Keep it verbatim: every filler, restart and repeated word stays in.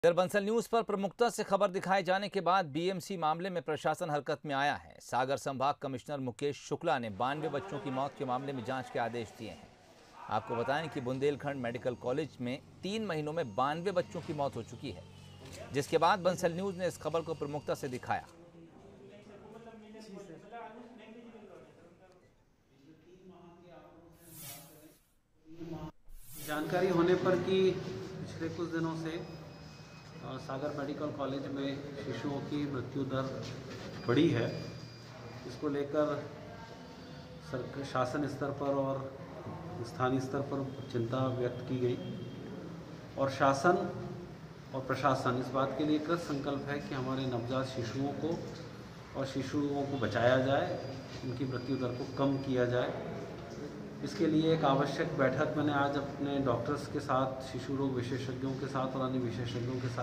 इधर बंसल न्यूज पर प्रमुखता से खबर दिखाए जाने के बाद बीएमसी मामले में प्रशासन हरकत में आया है। सागर संभाग कमिश्नर मुकेश शुक्ला ने बानवे बच्चों की मौत के मामले में जांच के आदेश दिए हैं। आपको बताएं कि बुंदेलखंड मेडिकल कॉलेज में तीन महीनों में बानवे बच्चों की मौत हो चुकी है, जिसके बाद बंसल न्यूज ने इस खबर को प्रमुखता से दिखाया। जानकारी होने पर कि पिछले कुछ दिनों से सागर मेडिकल कॉलेज में शिशुओं की मृत्यु दर बढ़ी है, इसको लेकर सरकार शासन स्तर पर और स्थानीय स्तर पर चिंता व्यक्त की गई और शासन और प्रशासन इस बात के लिए कृत संकल्प है कि हमारे नवजात शिशुओं को और शिशुओं को बचाया जाए, उनकी मृत्यु दर को कम किया जाए। इसके लिए एक आवश्यक बैठक मैंने आज अपने डॉक्टर्स के साथ, शिशु रोग विशेषज्ञों के साथ और अन्य विशेषज्ञों के साथ